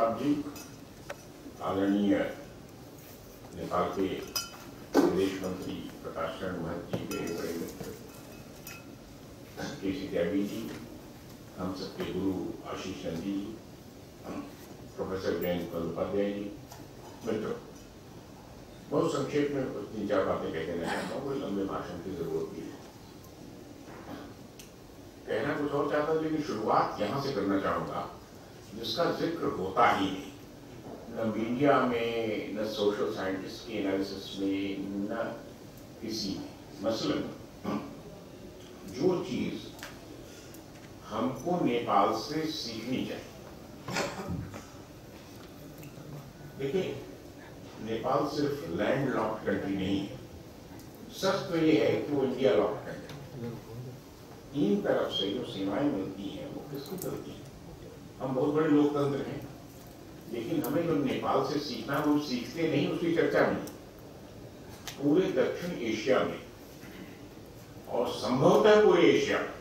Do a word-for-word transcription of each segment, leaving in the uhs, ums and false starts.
प्रताप जी, आदरणीय नेपाल के विदेश मंत्री प्रकाश चरण महत जी, मेरे बड़े मित्र केसी त्यागी जी, हम सबके गुरु आशीष नंदी जी, प्रोफेसर जयंत बंदोपाध्याय जी, मित्रों, बहुत संक्षेप में तीन चार बातें कह देना चाहता हूँ, कोई लंबे भाषण की जरूरत नहीं है। कहना कुछ और चाहता हूँ, लेकिन शुरुआत यहाँ से करना चाहूँगा जिसका जिक्र होता ही नहीं, न मीडिया में, न सोशल साइंटिस्ट के एनालिसिस में, न किसी में। मसलन जो चीज हमको नेपाल से सीखनी चाहिए, देखिए नेपाल सिर्फ लैंड लॉक्ड कंट्री नहीं है, सच तो ये है कि वो इंडिया लॉक्ड कंट्री। तीन तरफ से जो सीमाएं मिलती हैं वो किसको मिलती है? हम बहुत बड़े लोकतंत्र हैं, लेकिन हमें जो नेपाल से सीखना वो सीखते नहीं, उसकी चर्चा नहीं। पूरे दक्षिण एशिया में और संभवतः पूरे एशिया में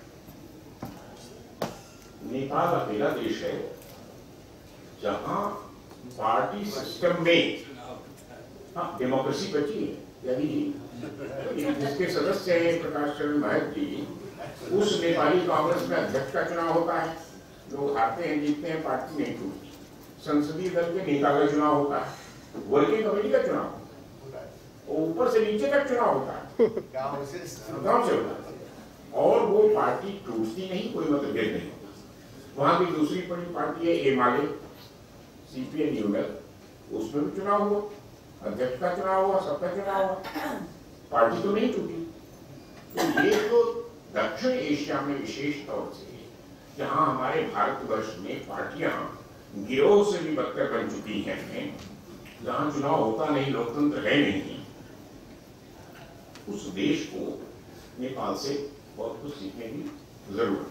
नेपाल अकेला देश है जहां पार्टी सिस्टम में हाँ डेमोक्रेसी बची है। यानी जिसके सदस्य हैं प्रकाश चरण महत जी, उस नेपाली कांग्रेस में अध्यक्ष का चुनाव होता है, लोग हारते हैं जीतते हैं, पार्टी नहीं टूटती। संसदीय दल के नेता का चुनाव होता है, वर्किंग कमेटी का चुनाव होता है, ऊपर से नीचे तक चुनाव होता है, गांव से गांव से होता है, और वो पार्टी टूटती नहीं, कोई मतभेद नहीं होता। वहां की दूसरी बड़ी पार्टी है एमाले, सीपीएम यूएल, उसमें भी चुनाव हुआ, अध्यक्ष का चुनाव हुआ, सबका चुनाव हुआ, पार्टी तो नहीं टूटी। तो ये तो दक्षिण एशिया में विशेष तौर से जहां हमारे भारतवर्ष में पार्टियां गिरोह से भी बदतर बन चुकी हैं, जहां चुनाव होता नहीं, लोकतंत्र है नहीं, उस देश को नेपाल से बहुत कुछ सीखने की जरूरत।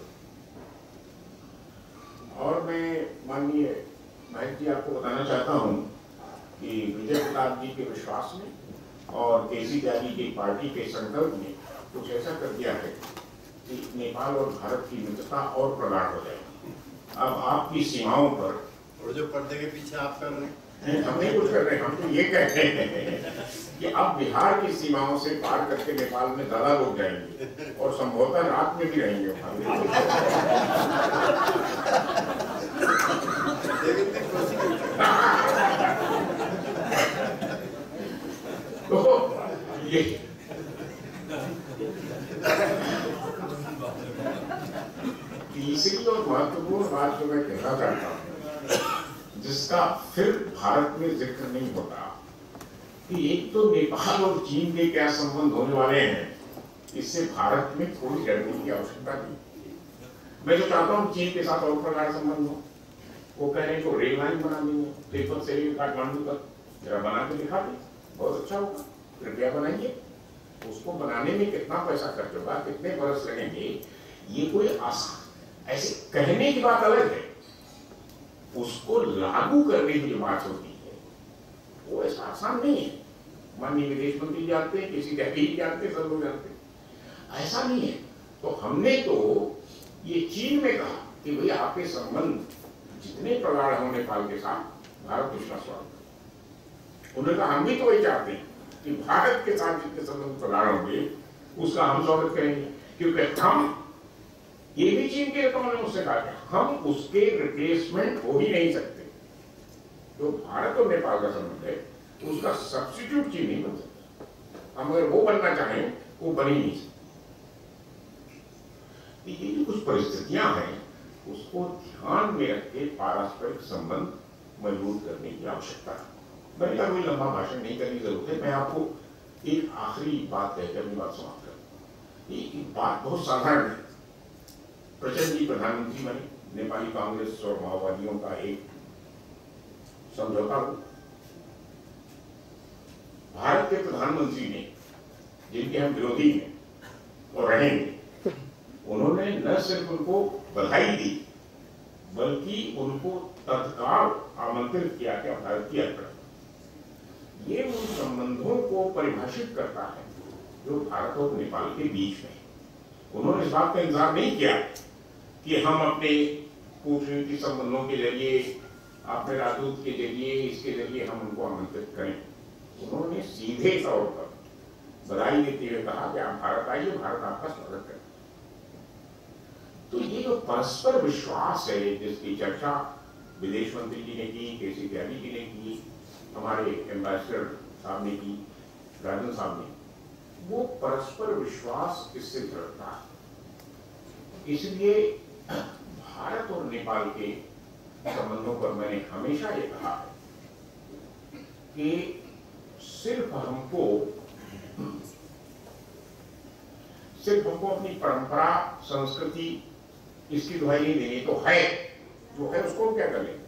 और मैं माननीय महत जी आपको बताना चाहता हूं कि विजय प्रताप जी के विश्वास में और केसी त्यागी की पार्टी के संकल्प में कुछ ऐसा कर दिया है कि नेपाल और भारत की मित्रता और प्रगाढ़ हो जाएगी। अब आपकी सीमाओं पर, और जो पर्दे के पीछे आप कर रहे हैं, हम नहीं कुछ कर रहे हैं, हम तो ये कह रहे हैं कि अब बिहार की सीमाओं से पार करके नेपाल में ज्यादा लोग जाएंगे और संभवतः रात में भी रहेंगे। तो ये तीसरी और महत्वपूर्ण बात जो मैं कहना चाहता हूं, जिसका फिर भारत में जिक्र नहीं होता, कि एक तो नेपाल और चीन के क्या संबंध होने वाले हैं, इससे भारत में कोई डरने की आवश्यकता नहीं। मैं जो चाहता हूं चीन के साथ और प्रकार संबंध हो, वो कह रहे हैं को रेल लाइन बना देंगे तिब्बत से काठमांडू तक, जरा बना के दिखा दें, बहुत अच्छा होगा, कृपया बनाइए। उसको बनाने में कितना पैसा खर्च होगा, कितने बरस लगेंगे, ये कोई आसान ऐसे कहने की बात अलग है, उसको लागू करने की जो बात होती है वो ऐसा आसान नहीं है। माननीय विदेश मंत्री जानते हैं, किसी त्यागी जानते हैं, सब लोग जानते हैं, ऐसा नहीं है। तो हमने तो ये चीन में कहा कि भैया आपके संबंध जितने प्रगाढ़ हो नेपाल के साथ, भारत उसका स्वागत। उन्होंने कहा हम भी तो वही चाहते हैं कि भारत के साथ जितने संबंध प्रगाढ़ होंगे उसका हम स्वागत करेंगे, क्योंकि हम ये भी चीन के नेताओं ने मुझसे कहा हम उसके रिप्लेसमेंट हो ही नहीं सकते। तो भारत और नेपाल का संबंध है, उसका सब्स्टिट्यूट चीन नहीं बन सकता। हम अगर वो बनना चाहें वो बन ही नहीं सकते। ये जो कुछ परिस्थितियां हैं उसको ध्यान में रख के पारस्परिक संबंध मजबूत करने की आवश्यकता है। मैंने कहा कोई लंबा भाषण नहीं करने की जरूरत है, मैं आपको एक आखिरी बात कहकर अपनी बात समाप्त करूं। ये बात बहुत साधारण है। प्रचंड जी प्रधानमंत्री बने, नेपाली कांग्रेस और माओवादियों का एक समझौता हुआ। भारत के प्रधानमंत्री ने, जिनके हम विरोधी हैं और रहेंगे, उन्होंने न सिर्फ उनको बधाई दी बल्कि उनको तत्काल आमंत्रित किया कि भारत की यात्रा। ये उन संबंधों को परिभाषित करता है जो भारत और नेपाल के बीच में। उन्होंने इस बात का इंतजार नहीं किया कि हम अपने कूटनीतिक संबंधों के जरिए अपने राजदूत के जरिए इसके जरिए हम उनको आमंत्रित करें। उन्होंने सीधे तौर पर बधाई देते हुए कहा कि आप भारत आइए, भारत आपका स्वागत करे। तो ये जो परस्पर विश्वास है जिसकी चर्चा विदेश मंत्री जी ने की, केसी त्यागी जी ने की, हमारे एम्बेसडर साहब ने की, राजन साहब ने, वो परस्पर विश्वास इससे जुड़ता है। इसलिए भारत और नेपाल के संबंधों पर मैंने हमेशा ये कहा है कि सिर्फ हमको सिर्फ हमको अपनी परंपरा, संस्कृति इसकी दुहाई नहीं देनी, तो है जो है उसको क्या कर लें।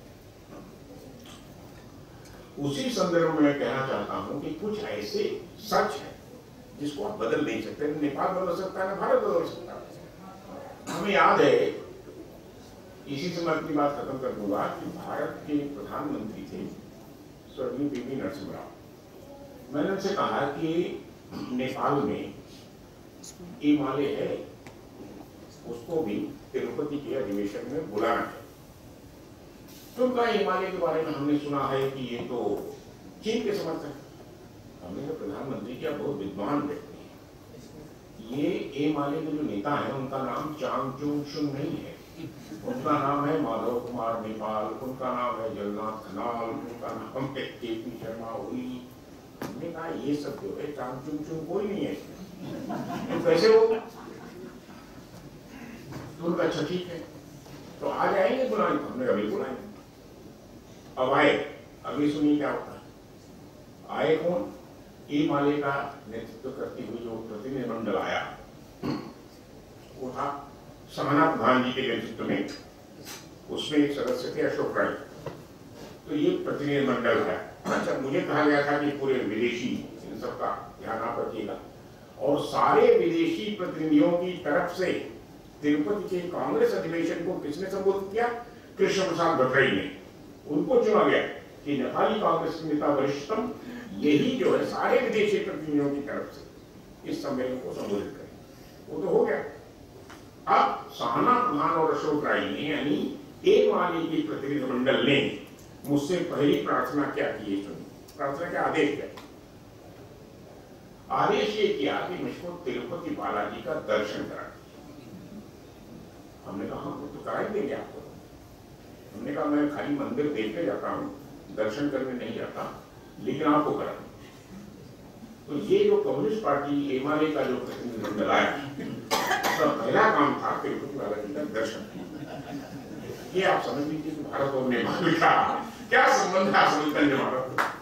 उसी संदर्भ में मैं कहना चाहता हूं कि कुछ ऐसे सच है जिसको आप बदल नहीं सकते। नेपाल बदल सकता है ना भारत बदल सकता है। हमें याद है, इसी से मैं अपनी बात खत्म कर दूंगा, कि भारत के प्रधानमंत्री थे स्वर्गीय पीवी नरसिम्हा राव। मैंने उनसे कहा कि नेपाल में हिमालय है, उसको भी तिरुपति के अधिवेशन में बुलाना है। तो उनका हिमालय के बारे में हमने सुना है कि ये तो चीन के समर्थक है। हमने कहा प्रधानमंत्री क्या बहुत विद्वान व्यक्ति है, ये हिमालय के जो नेता है उनका नाम चांगचुंग नहीं है, उनका नाम है माधव कुमार नेपाल, उनका नाम है जगन्नाथ खनाल, उनका नाम है के पी शर्मा ओली। हमने कहा ये सब जो है चांगचुंग कोई नहीं है, तो कैसे होगा। तो उनका अच्छा ठीक है, तो आ जाएंगे बुलाएंगे। हमने अभी बुलाएंगे। अब आए, अभी सुनिए क्या होता है। आए कौन? हिमालय का नेतृत्व करते हुए जो प्रतिनिधिमंडल आया वो था समाना प्रधान जी के नेतृत्व में, उसमें एक सदस्य थे अशोक राय। तो ये प्रतिनिधिमंडल है। अच्छा, मुझे कहा गया था कि पूरे विदेशी इन सबका ध्यान आप रखिएगा, और सारे विदेशी प्रतिनिधियों की तरफ से तिरुपति के कांग्रेस अधिवेशन को किसने संबोधित किया? कृष्ण प्रसाद भट्टराई ने। उनको चुना गया कि नेपाली कांग्रेस के नेता वरिष्ठतम यही जो है सारे विदेशी प्रतिनिधियों की तरफ से इस सम्मेलन को संबोधित करें। वो तो हो गया। अब साना प्रधान और अशोक राय ने, यानी एक वाली के प्रतिनिधिमंडल ने मुझसे पहली प्रार्थना क्या की? सुनी प्रार्थना क्या, आदेश क्या? आदेश ये किया कि मुझको तिरुपति बालाजी का दर्शन करा। हमने कहा हम तो करा ही देंगे आपको। हमने कहा मैं खाली मंदिर देखने जाता हूँ, दर्शन करने नहीं जाता, लेकिन आपको करा। तो ये जो कम्युनिस्ट पार्टी हिमालय का जो प्रतिनिधिमंडल आया, उसका पहला काम था तिरुपति बालाजी का दर्शन। ये आप समझ लीजिए कि भारत और नेपाल का क्या संबंध है असल में।